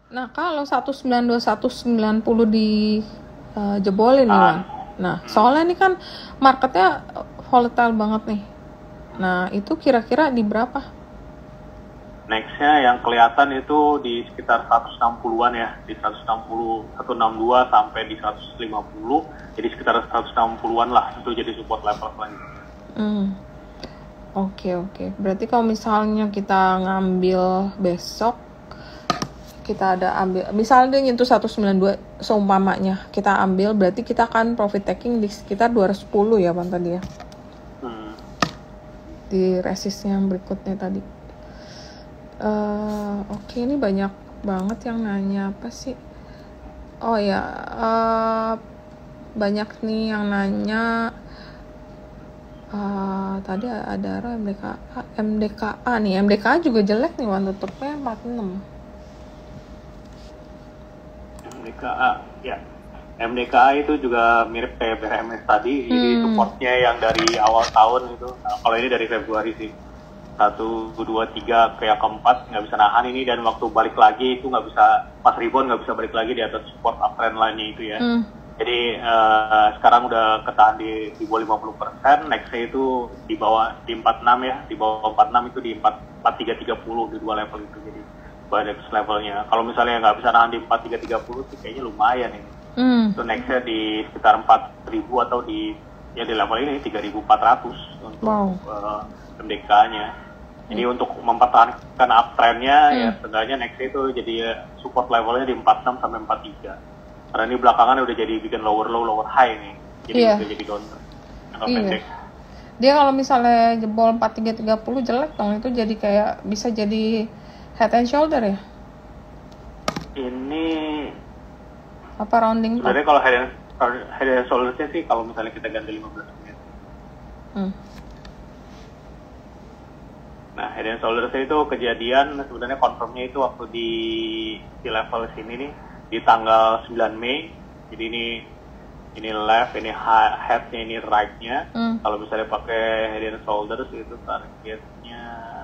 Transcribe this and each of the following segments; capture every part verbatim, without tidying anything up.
Nah, kalau seratus sembilan puluh dua, seratus sembilan puluh di uh, jebolin nih, Wan. Ah, Nah, soalnya ini kan marketnya volatile banget nih. Nah, itu kira-kira di berapa? nextnya yang kelihatan itu di sekitar seratus enam puluhan ya, di seratus enam puluh, seratus enam puluh dua sampai di seratus lima puluh, jadi sekitar seratus enam puluhan lah, itu jadi support level selanjutnya. Hmm. Oke, oke. Berarti kalau misalnya kita ngambil besok, kita ada ambil, misalnya nyentuh seratus sembilan puluh dua seumpamanya, kita ambil, berarti kita akan profit taking di sekitar dua ratus sepuluh ya, Bang, tadi ya? Hmm. Di resistnya yang berikutnya tadi. Uh, Oke, okay, ini banyak banget yang nanya apa sih? Oh ya, uh, banyak nih yang nanya. Uh, tadi ada M D K A, M D K A nih, M D K A juga jelek nih, Wan, tutupnya empat puluh enam. M D K A, ya. M D K A itu juga mirip kayak B H M S tadi, hmm. Jadi supportnya yang dari awal tahun itu, nah, kalau ini dari Februari sih. Satu, dua, tiga, kayak keempat nggak bisa nahan ini, dan waktu balik lagi itu nggak bisa, pas rebound nggak bisa balik lagi di atas support uptrend line-nya itu ya. Hmm. Jadi uh, sekarang udah ketahan di di bawah lima puluh persen, nextnya itu di bawah di empat puluh enam ya, di bawah empat puluh enam itu di empat puluh tiga tiga puluh, di dua level itu, jadi banyak levelnya. Kalau misalnya nggak bisa nahan di empat puluh tiga tiga puluh sih kayaknya lumayan ini. Hmm. Itu nextnya di sekitar empat ribu atau di ya di level ini tiga ribu empat ratus untuk wow. uh, M D K-nya. Jadi hmm. untuk mempertahankan uptrend-nya hmm. ya setidaknya next itu jadi support levelnya di empat puluh enam sampai empat puluh tiga. Karena ini belakangan udah jadi bikin lower low, lower high nih. Jadi yeah. udah jadi counter. Yang iya. pendek. Dia kalau misalnya jebol empat puluh tiga tiga puluh jelek dong, itu jadi kayak bisa jadi head and shoulder ya? Ini apa rounding? Sebenarnya kalau head and, head and shoulder-nya sih kalau misalnya kita ganti lima belas menit. Hmm. Nah, head and shoulders itu kejadian sebenarnya confirmnya itu waktu di di level sini nih di tanggal sembilan Mei. Jadi ini ini left, ini head-nya, ini right-nya. Hmm. Kalau misalnya pakai head and shoulders itu targetnya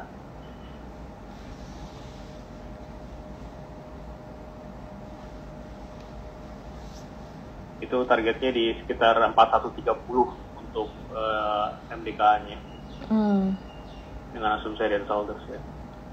itu targetnya di sekitar empat ribu seratus tiga puluh untuk uh, M D K-nya. Hmm. Dengan asumsi head and shoulders ya.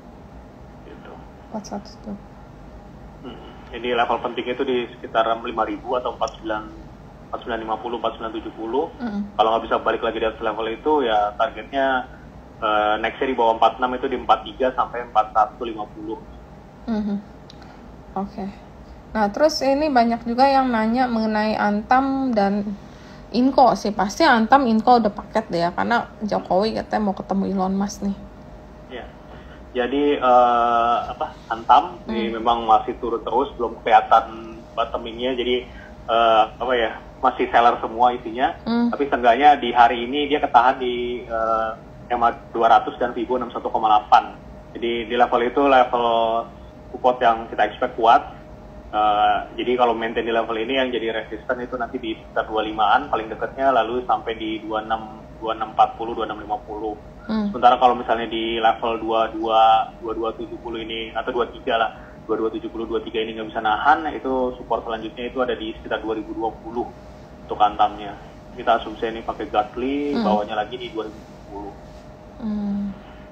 Gitu. empat ratus tuh. Hmm. Jadi level pentingnya itu di sekitar lima ribu atau empat puluh sembilan, empat puluh sembilan lima puluh, empat puluh sembilan tujuh puluh. Mm. Kalau nggak bisa balik lagi di atas level itu ya targetnya uh, next-nya di bawah empat puluh enam itu di empat puluh tiga sampai empat puluh satu lima puluh. Mm-hmm. Oke. Okay. Nah, terus ini banyak juga yang nanya mengenai Antam dan Inco sih. Pasti Antam, Inco udah paket deh ya, karena Jokowi katanya mau ketemu Elon Musk nih. Ya. Jadi uh, apa Antam hmm. ini memang masih turun terus, belum kelihatan bottomingnya. Jadi uh, apa ya, masih seller semua isinya. Hmm. Tapi seenggaknya di hari ini dia ketahan di uh, E M A dua ratus dan Fibo enam puluh satu koma delapan. Jadi di level itu level support yang kita expect kuat. Uh, jadi kalau maintain di level ini yang jadi resisten itu nanti di sekitar dua puluh limaan paling dekatnya, lalu sampai di dua puluh enam, dua puluh enam empat puluh, dua puluh enam lima puluh. Hmm. Sementara kalau misalnya di level dua puluh dua, dua puluh dua tujuh puluh ini atau dua puluh tiga lah, dua puluh dua tujuh puluh, dua puluh tiga ini nggak bisa nahan, itu support selanjutnya itu ada di sekitar dua ribu dua puluh untuk Antamnya. Kita asumsi ini pakai Gatli, hmm. bawahnya lagi di dua ribu dua puluh. Hmm.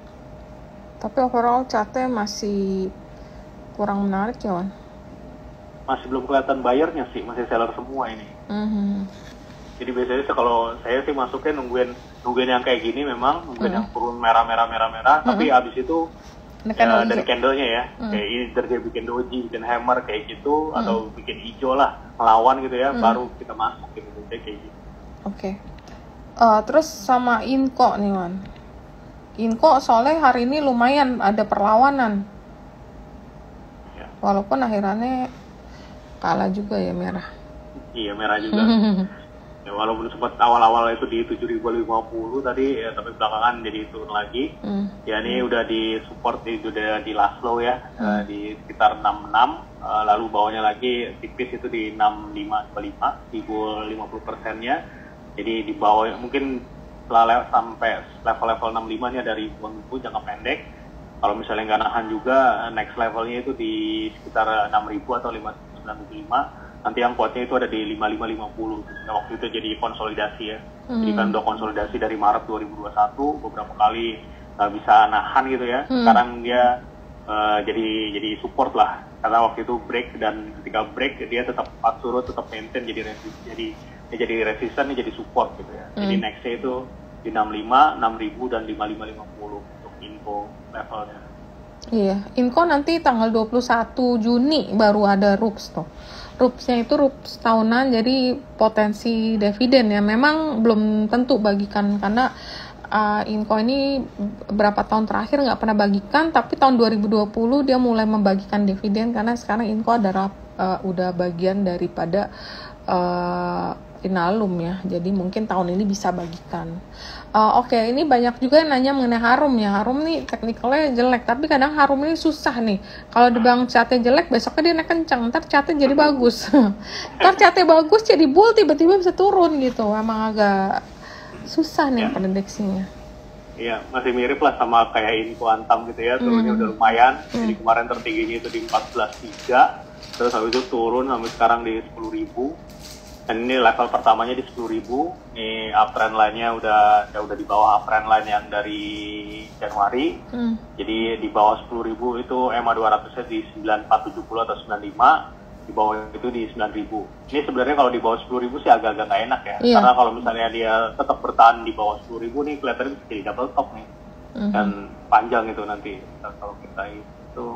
Tapi overall chartnya masih kurang menarik ya, Wan? Masih belum kelihatan bayarnya sih, masih seller semua ini. Mm-hmm. Jadi biasanya kalau saya sih masuknya nungguin nungguin yang kayak gini memang, nungguin mm-hmm. yang turun merah merah merah merah, mm-hmm. tapi abis itu ya, dari candlenya ya, mm-hmm. kayak ini dari bikin doji, bikin hammer kayak gitu, mm-hmm. atau bikin hijau lah, melawan gitu ya, mm-hmm. baru kita masuk gitu, kayak gitu. Oke. Okay. Uh, terus sama Inco nih, Wan. Inco soalnya hari ini lumayan ada perlawanan. Ya. Walaupun akhirannya kalah juga ya, merah. Iya, merah juga. Ya, walaupun sempat awal-awal itu di tujuh ribu lima puluh tadi ya, tapi belakangan jadi turun lagi. Mm. Ya ini mm. udah di support, udah di last low ya, mm. uh, di sekitar enam puluh enam, uh, lalu bawahnya lagi tipis itu di enam puluh lima dua puluh lima, di bawah lima puluh persennya. Jadi di bawah mungkin setelah sampai level-level enam puluh lima nya dari ribuan ribu jangka pendek. Kalau misalnya nggak nahan juga, next levelnya itu di sekitar enam ribu atau lima ribu sembilan ratus lima. Nanti yang kuatnya itu ada di lima ribu lima ratus lima puluh. Nah, waktu itu jadi konsolidasi ya. Hmm. Jadi kan udah konsolidasi dari Maret dua ribu dua puluh satu, beberapa kali uh, bisa nahan gitu ya. Hmm. Sekarang dia uh, jadi jadi support lah. Karena waktu itu break, dan ketika break dia tetap pas surut, tetap maintain jadi resist, jadi ya jadi resisten, jadi support gitu ya. Hmm. Jadi nextnya itu di enam puluh lima, enam ribu dan lima ribu lima ratus lima puluh untuk info levelnya. Iya, info nanti tanggal dua puluh satu Juni baru ada R U P S tuh. R U P S-nya itu R U P S tahunan, jadi potensi dividen ya memang belum tentu bagikan, karena uh, Inco ini berapa tahun terakhir nggak pernah bagikan, tapi tahun dua ribu dua puluh dia mulai membagikan dividen karena sekarang Inco adalah uh, udah bagian daripada uh, Inalum ya, jadi mungkin tahun ini bisa bagikan. Uh, Oke, okay, ini banyak juga yang nanya mengenai Harum ya. Harum nih teknikalnya jelek, tapi kadang Harum ini susah nih. Kalau di bang catnya jelek, besoknya dia naik kencang, ntar catnya jadi bagus. Ntar catnya bagus jadi bull, tiba-tiba bisa turun gitu. Emang agak susah nih ya prediksinya. Iya, masih mirip lah sama kayak Inco Antam gitu ya, turunnya hmm. udah lumayan. Hmm. Jadi kemarin tertingginya itu di empat belas tiga, terus habis itu turun sampai sekarang di sepuluh ribu. Dan ini level pertamanya di sepuluh ribu. Ini uptrend line-nya udah ya udah di bawah uptrend line yang dari Januari. Hmm. Jadi di bawah sepuluh ribu itu E M A dua ratus-nya di sembilan ribu empat ratus tujuh puluh atau sembilan puluh lima, di bawah itu di sembilan ribu. Ini sebenarnya kalau di bawah sepuluh ribu sih agak-agak nggak enak ya. Yeah. Karena kalau misalnya dia tetap bertahan di bawah sepuluh ribu nih, kelihatannya bisa jadi double top nih. Mm-hmm. Dan panjang itu nanti kalau kita itu.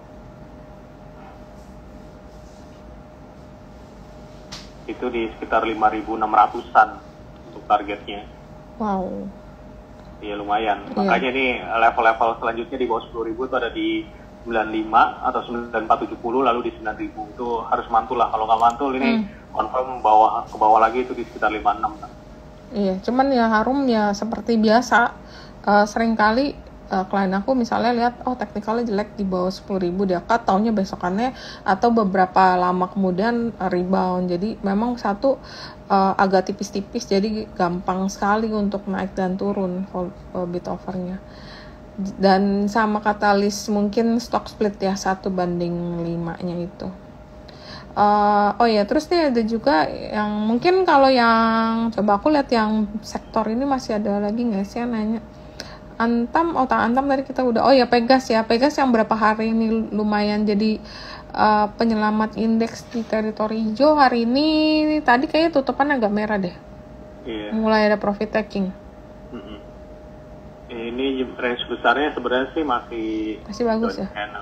Itu di sekitar lima ribu enam ratusan untuk targetnya. Wow. Iya lumayan. Yeah. Makanya nih level-level selanjutnya di bawah sepuluh ribu itu ada di sembilan puluh lima atau sembilan ribu empat ratus tujuh puluh, lalu di sembilan ribu. Itu harus mantul lah. Kalau nggak mantul ini hmm. confirm bawah ke bawah lagi itu di sekitar lima puluh enam. Kan? Iya, cuman ya Harum ya seperti biasa. Uh, seringkali uh, klien aku misalnya lihat, oh teknikalnya jelek di bawah sepuluh ribu, dia cut, taunya besokannya atau beberapa lama kemudian uh, rebound. Jadi memang satu uh, agak tipis-tipis, jadi gampang sekali untuk naik dan turun uh, bid offernya. Dan sama katalis mungkin stock split ya, satu banding lima nya itu. Uh, oh ya, terus nih ada juga yang mungkin kalau yang coba aku lihat yang sektor ini masih ada lagi nggak sih yang nanya. Antam, oh tak Antam tadi kita udah. Oh ya Pegas ya, Pegas yang berapa hari ini lumayan jadi uh, penyelamat indeks di teritori hijau hari ini. Tadi kayaknya tutupan agak merah deh. Iya. Mulai ada profit taking. Mm-hmm. Ini range besarnya sebenarnya sih masih masih bagus ya. ya.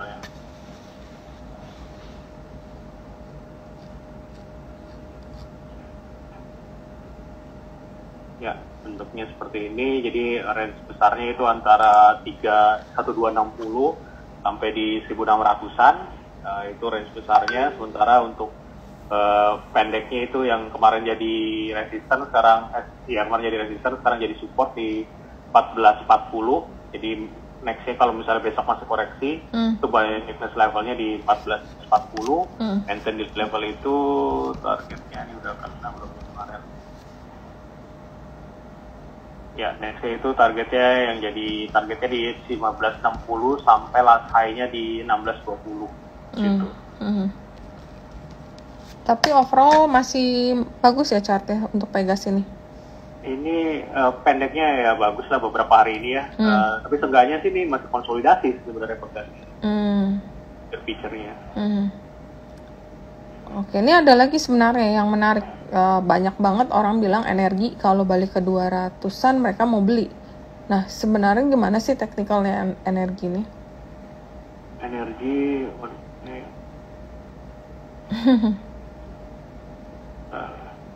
Ya, bentuknya seperti ini. Jadi range besarnya itu antara tiga ribu dua ratus enam puluh sampai di seribu enam ratusan. Nah, itu range besarnya. Sementara untuk uh, pendeknya itu yang kemarin jadi resisten, sekarang eh, yang kemarin jadi resisten, sekarang jadi support di empat belas empat puluh. Jadi nextnya kalau misalnya besok masih koreksi, mm. itu buy weakness levelnya di empat belas empat puluh. Mm. Maintain di level itu targetnya ini udah kan belum kemarin. Ya, nextnya itu targetnya yang jadi targetnya di lima belas enam puluh sampai last high-nya di enam belas dua puluh gitu. Mm. Mm. Tapi overall masih bagus ya chartnya untuk Pegas ini. Ini uh, pendeknya ya bagus lah beberapa hari ini ya. Mm. Uh, tapi seenggaknya sih ini masih konsolidasi sebenarnya Pegas. Mm. Feature-nya. Mm. Oke, ini ada lagi sebenarnya yang menarik. Uh, banyak banget orang bilang energi kalau balik ke dua ratusan mereka mau beli. Nah, sebenarnya gimana sih teknikalnya energi ini? Energi ini uh.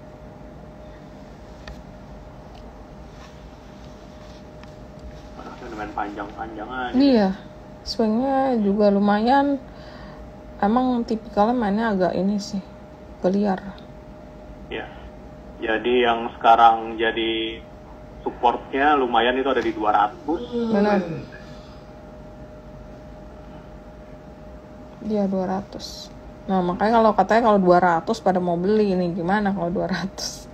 dengan panjang-panjangan. Iya, swingnya juga lumayan. Emang tipikalnya mainnya agak ini sih, geliar. Ya, jadi yang sekarang jadi supportnya lumayan itu ada di dua ratus. Benar. Dia dua ratus. Nah, makanya kalau katanya kalau dua ratus pada mau beli, ini gimana kalau dua ratus?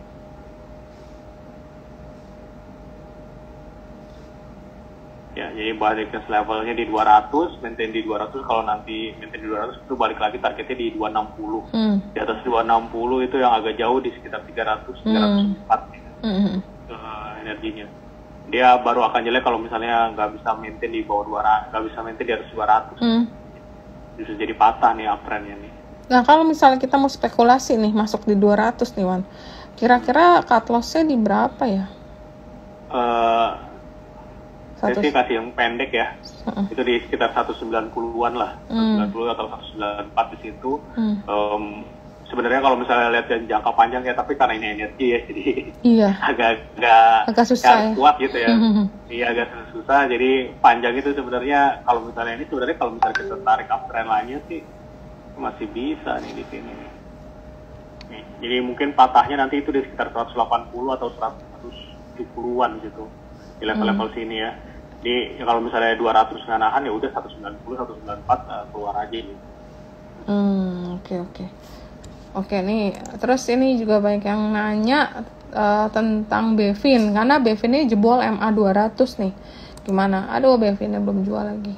Ya, jadi balik ke levelnya di dua ratus, maintain di dua ratus. Kalau nanti maintain di dua ratus itu balik lagi targetnya di dua enam nol. Hmm. Di atas dua enam nol itu yang agak jauh di sekitar tiga ratus, tiga ratus empat hmm. hmm. uh, energinya. Dia baru akan jelek kalau misalnya nggak bisa maintain di bawah dua ratus, nggak bisa maintain di atas dua ratus. Hmm. Bisa jadi patah nih uptrendnya nih. Nah, kalau misalnya kita mau spekulasi nih masuk di dua ratus nih, Wan. Kira-kira cut loss-nya di berapa ya? Uh, saya sih kasih yang pendek ya, uh-uh. itu di sekitar seratus sembilan puluhan lah, hmm. seratus sembilan puluh atau seratus sembilan puluh empat di situ. Hmm. Um, sebenarnya kalau misalnya lihat yang jangka panjang ya, tapi karena ini energi ya, jadi iya. agak agak, agak susah ya. kuat gitu ya. Iya agak susah. Jadi panjang itu sebenarnya kalau misalnya ini sebenarnya kalau misalnya kita tarik uptrend lainnya sih masih bisa nih di sini. Nih, jadi mungkin patahnya nanti itu di sekitar seratus delapan puluh atau seratus tujuh puluhan gitu di level-level hmm. sini ya. Jadi ya kalau misalnya dua ratus nggak nahan ya udah seratus sembilan puluh, seratus sembilan puluh empat uh, keluar aja gitu. Hmm, oke okay, oke. Okay. Oke okay, nih, terus ini juga banyak yang nanya uh, tentang Bevin karena Bevin ini jebol M A dua ratus nih. Gimana? Aduh, Bevinnya belum jual lagi.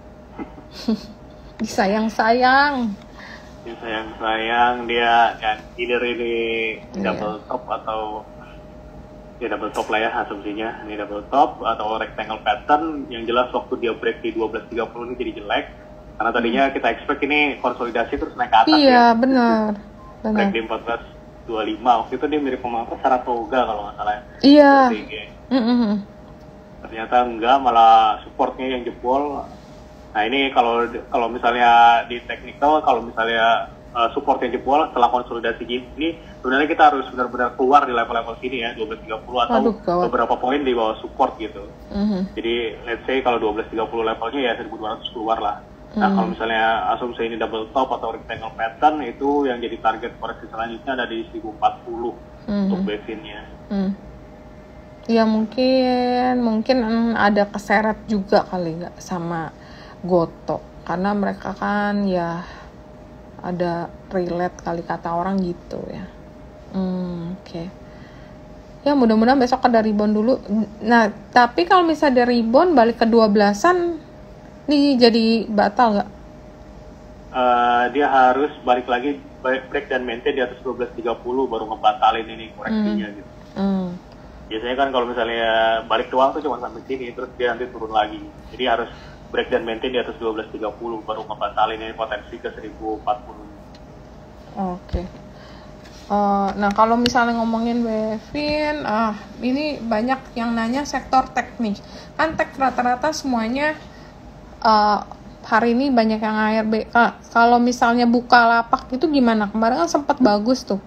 Disayang-sayang. Disayang-sayang dia kan either ini yeah. double top atau ya double top lah ya asumsinya, ini double top atau rectangle pattern. Yang jelas waktu dia break di dua belas tiga puluh ini jadi jelek karena tadinya kita expect ini konsolidasi terus naik ke atas. Iya, ya. benar. Break di empat belas dua puluh lima waktu itu dia mirip sama Saratoga kalau nggak salah. Iya. Mm-hmm. Ternyata enggak, malah supportnya yang jebol. Nah ini kalau kalau misalnya di technical kalau misalnya Uh, support yang jebol setelah konsolidasi gini, sebenarnya kita harus benar-benar keluar di level-level sini ya, dua belas tiga puluh atau Aduh, beberapa poin di bawah support gitu. Mm-hmm. Jadi let's say kalau dua belas tiga puluh levelnya ya seribu dua ratus keluar lah. Mm-hmm. Nah kalau misalnya asumsi ini double top atau rectangle pattern itu yang jadi target koreksi selanjutnya ada di seribu empat puluh mm-hmm. untuk Bevinnya. Mm. Ya mungkin mungkin ada keseret juga kali nggak sama Goto karena mereka kan ya ada relate kali kata orang gitu ya. Hmm, oke. Okay. Ya mudah-mudahan besok ada rebound dulu. Nah, tapi kalau misalnya ada rebound balik ke dua belasan, nih jadi batal nggak? Uh, dia harus balik lagi break dan maintain di atas dua belas tiga puluh baru ngebatalin ini koreksinya hmm. gitu. Hmm. Biasanya kan kalau misalnya balik doang tuh cuma sampai sini, terus dia nanti turun lagi. Jadi harus break dan maintain di atas dua belas tiga puluh baru ngebatalin ini potensi ke seribu empat puluh. Oke. Okay. Uh, nah kalau misalnya ngomongin Bevin, ah ini banyak yang nanya sektor tech nih. Kan tech rata-rata semuanya uh, hari ini banyak yang A R B. Ah, kalau misalnya Bukalapak itu gimana? Kemarin kan sempat bagus tuh.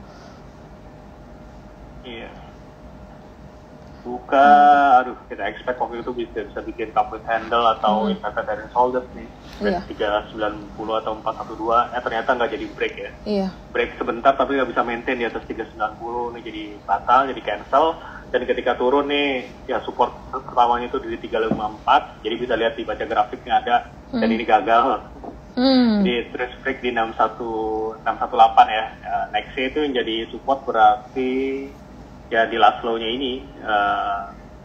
Buka, aduh kita expect waktu itu bisa bisa bikin complete handle atau hmm. inverted head and shoulders nih yeah. tiga sembilan nol atau empat satu dua, eh ternyata nggak jadi break ya. Yeah. Break sebentar tapi nggak bisa maintain di atas tiga sembilan nol nih, jadi batal, jadi cancel. Dan ketika turun nih ya support pertamanya itu di tiga lima empat, jadi bisa lihat dibaca grafiknya ada hmm. dan ini gagal. Hmm. Jadi terus break di enam satu delapan ya. Ya nextnya itu yang jadi support berarti ya di last low-nya ini uh,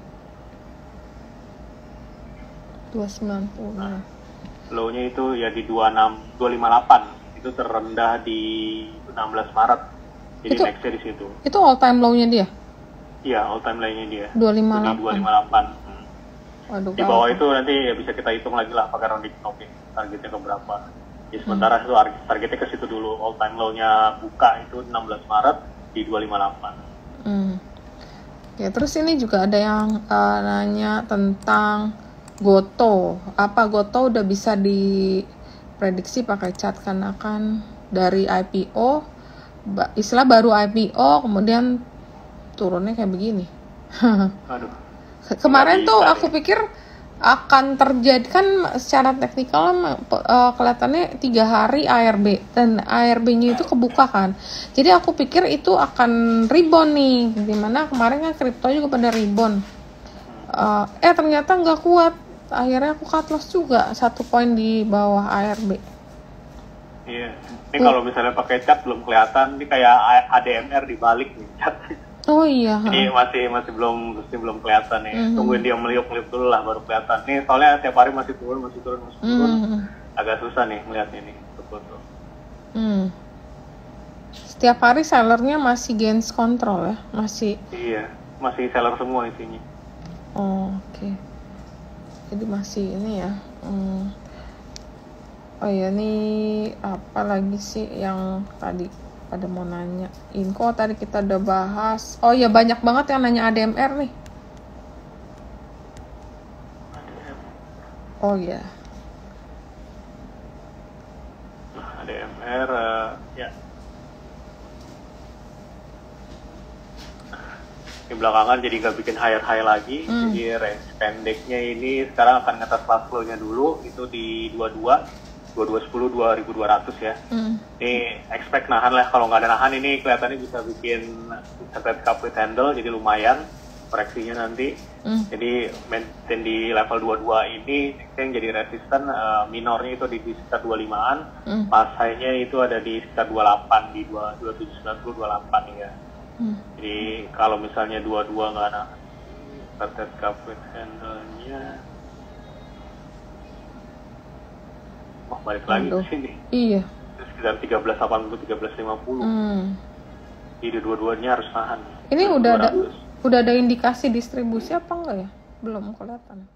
dua sembilan nol. Nah, low-nya itu ya di dua enam dua lima delapan. Itu terendah di enam belas Maret. Jadi itu, next-nya di situ. Itu all time low-nya dia? Iya, all time low-nya dia. dua lima delapan. dua lima delapan. Hmm. Waduh, di bawah itu nanti ya bisa kita hitung lagi lah pakai rounding knocking targetnya ke berapa. Jadi sementara hmm. itu targetnya ke situ dulu. All time low-nya buka itu enam belas Maret di dua lima delapan. Hmm. Ya, terus ini juga ada yang uh, nanya tentang Goto. Apa Goto udah bisa diprediksi pakai chart karena kan dari I P O, istilah baru I P O, kemudian turunnya kayak begini. Aduh. Kemarin tuh aku pikir akan terjadi kan secara teknikal uh, kelihatannya tiga hari A R B dan A R B-nya itu kebuka kan, jadi aku pikir itu akan rebound nih, dimana kemarin kan kripto juga pada rebound, uh, eh ternyata nggak kuat, akhirnya aku cut loss juga satu poin di bawah A R B. Iya, ini kalau misalnya pakai cat belum kelihatan, ini kayak A D M R dibalik nih cat. Oh iya. Jadi Ha. masih masih belum masih belum kelihatan nih. Mhm. Tungguin dia meliuk-meliuk dulu lah baru kelihatan. Nih soalnya tiap hari masih turun, masih turun, masih turun. Mhm. Agak susah nih melihatnya nih. Betul tuh. Hmm. Setiap hari sellernya masih gains control ya, masih. Iya, masih seller semua isinya. Oh, oke. Jadi masih ini ya. Hmm. Oh ya, nih apa lagi sih yang tadi pada mau nanya? Info tadi kita udah bahas. Oh ya, banyak banget yang nanya A D M R nih. Oh ya. Nah, A D M R uh, ya. Di belakangan jadi nggak bikin higher-high lagi, Hmm. jadi range pendeknya ini sekarang akan ngetes last flow-nya dulu, itu di dua puluh dua, dua puluh dua sepuluh, dua ribu dua ratus ya. Hmm. Ini expect nahan lah, kalau nggak ada nahan ini kelihatannya bisa bikin bisa red cup with handle, jadi lumayan koreksinya nanti. Hmm. Jadi maintain di level dua puluh dua ini yang jadi resisten, uh, minornya itu di, di sekitar dua puluh limaan, Hmm. pas high-nya itu ada di sekitar dua puluh delapan, di dua puluh tujuh sembilan puluh, dua puluh delapan ya. Hmm. Jadi kalau misalnya dua puluh dua nggak ada red cup with handle-nya, wah balik lagi Aduh. ke sini. Iya. Sekitar tiga belas delapan puluh, tiga belas lima puluh. Hmm. Jadi dua-duanya harus nahan. Ini udah ada dua ratus. udah ada indikasi distribusi apa enggak ya? Belum kelihatan.